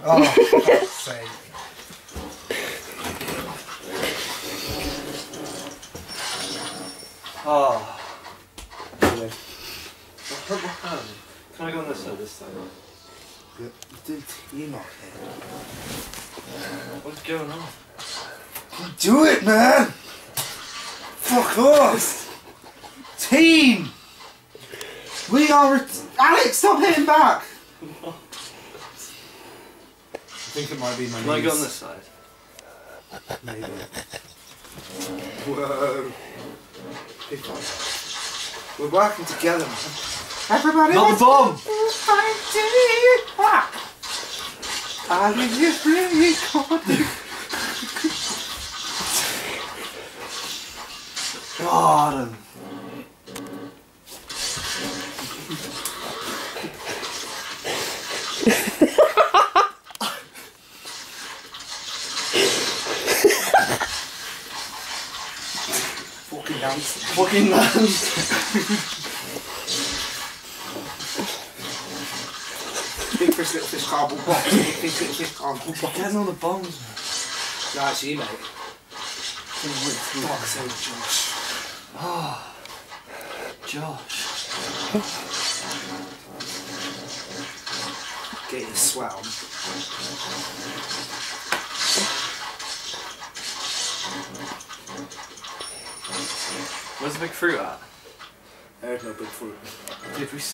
Oh, for God's sake. Oh. Anyway. I hurt my hand. Can I go on this side this time? You're doing team up here. What's going on? Do it, man! Fuck off! Team! We are Alex, stop hitting back! I think it might be my knees. Can I go on this side? Maybe. Whoa. We're working together, man. Everybody Not the bomb! I live you free. God. Fucking dance. Fucking dance! Big fish, little fish, cardboard box. Big fish, little fish, cardboard box. Getting all the bombs, man. No, it's you, mate. Fuck's sake, Josh. Oh, Josh. Get your sweat on. Where's the big fruit at? There's no big fruit. Did we